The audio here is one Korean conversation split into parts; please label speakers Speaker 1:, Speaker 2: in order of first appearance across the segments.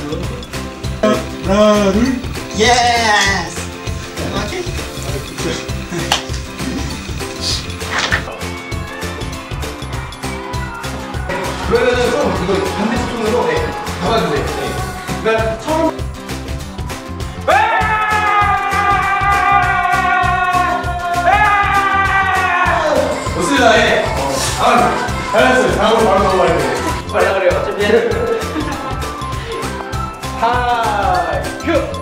Speaker 1: 하나, 둘.
Speaker 2: 예스! 오케이.
Speaker 3: 그러면은 좀 이거 반대쪽으로 잡아주세요. 그러니까 처음 좋습니다. 예. 잘했어요. 다음으로 바로 넘어가야 돼. 빨리 그래요. 어차피 하이 큐.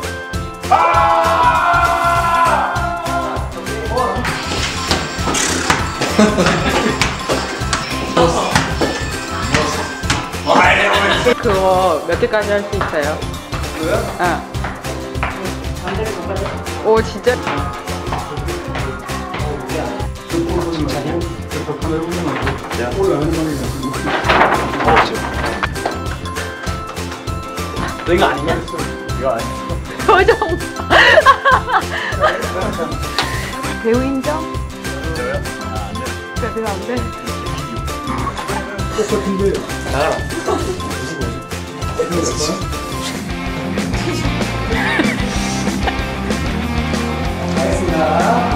Speaker 4: 그거 몇 개까지 할 수 있어요?
Speaker 3: 이거요?
Speaker 4: 응. 오 진짜?
Speaker 3: 너 이거 아니냐? 이거 아니야.
Speaker 4: 표정. 배우 인정?
Speaker 3: 저요? 아, 안 돼요.
Speaker 4: 배우 안 돼?
Speaker 1: 똑같은데.
Speaker 3: 나가라.
Speaker 1: 알겠습니다.